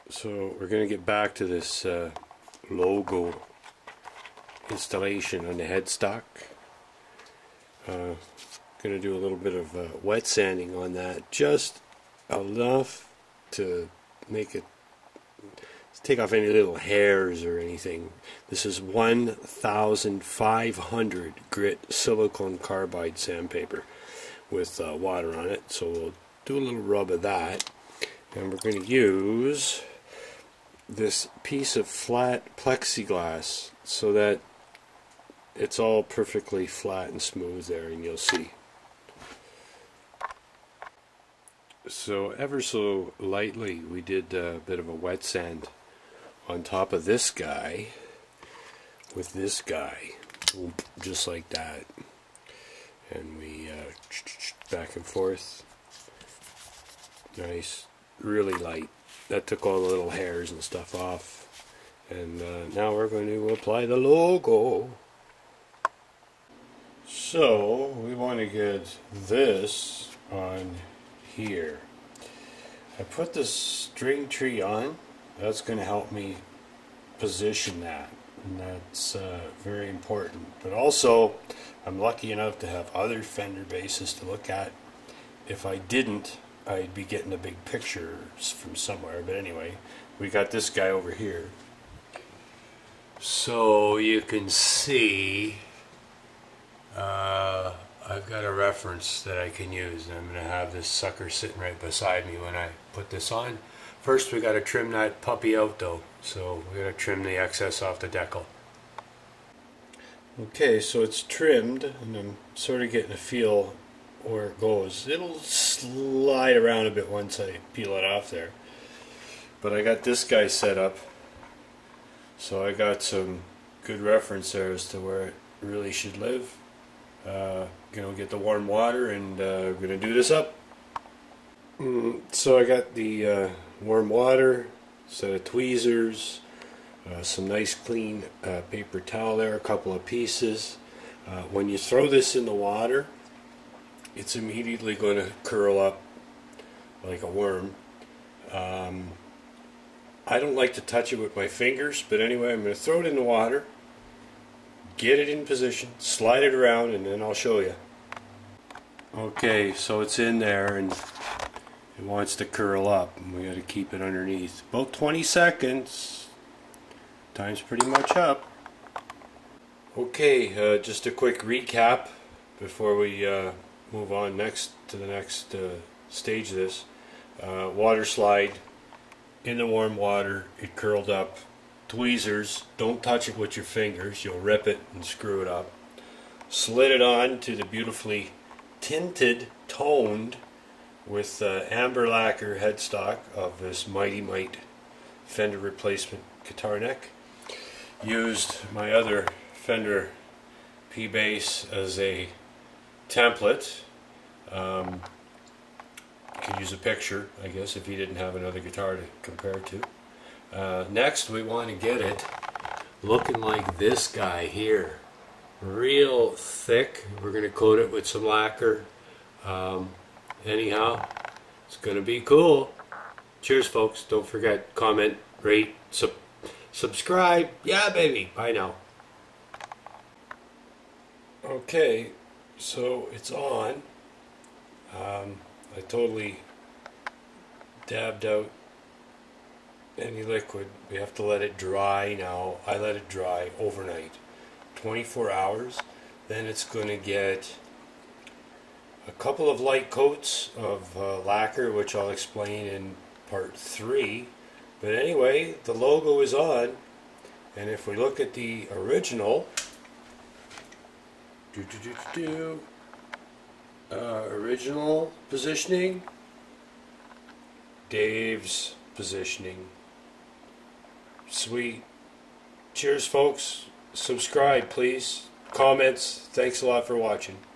So we're going to get back to this logo installation on the headstock. Going to do a little bit of wet sanding on that, just enough to make it take off any little hairs or anything. This is 1,500 grit silicone carbide sandpaper with water on it, so we'll do a little rub of that, and we're going to use this piece of flat plexiglass so that it's all perfectly flat and smooth there, and you'll see. So ever so lightly we did a bit of a wet sand on top of this guy with this guy, just like that, and we back and forth, nice, really light. That took all the little hairs and stuff off, and now we're going to apply the logo. So we want to get this on here. I put the string tree on. That's going to help me position that, and that's very important. But also, I'm lucky enough to have other Fender basses to look at. If I didn't, I'd be getting a big picture from somewhere. But anyway, we got this guy over here. So you can see I've got a reference that I can use, and I'm going to have this sucker sitting right beside me when I put this on. First we got to trim that puppy out though, so we got to trim the excess off the decal. Okay, so it's trimmed, and I'm sort of getting a feel where it goes. It'll slide around a bit once I peel it off there. But I got this guy set up, so I got some good reference there as to where it really should live. Gonna get the warm water, and we're gonna do this up. So I got the warm water, set of tweezers, some nice clean paper towel there, a couple of pieces. When you throw this in the water, it's immediately going to curl up like a worm. I don't like to touch it with my fingers, but anyway, I'm going to throw it in the water, get it in position, slide it around, and then I'll show you. Okay, so it's in there, and it wants to curl up, and we got to keep it underneath. About 20 seconds. Time's pretty much up. Okay, just a quick recap before we move on to the next stage of this. Water slide in the warm water, it curled up. Tweezers, don't touch it with your fingers, you'll rip it and screw it up. Slid it on to the beautifully tinted, toned with amber lacquer headstock of this Mighty Mite Fender replacement guitar neck. Used my other Fender P bass as a template. You could use a picture, I guess, if you didn't have another guitar to compare to. Next, we want to get it looking like this guy here. Real thick. We're going to coat it with some lacquer. Anyhow, it's going to be cool. Cheers, folks. Don't forget, comment, rate, subscribe. Yeah, baby. Bye now. Okay, so it's on. I totally dabbed out any liquid. We have to let it dry now. I let it dry overnight, 24 hours. Then it's going to get a couple of light coats of lacquer, which I'll explain in part 3. But anyway, the logo is on, and if we look at the original, original positioning, Dave's positioning. Sweet. Cheers, folks. Subscribe, please. Comments. Thanks a lot for watching.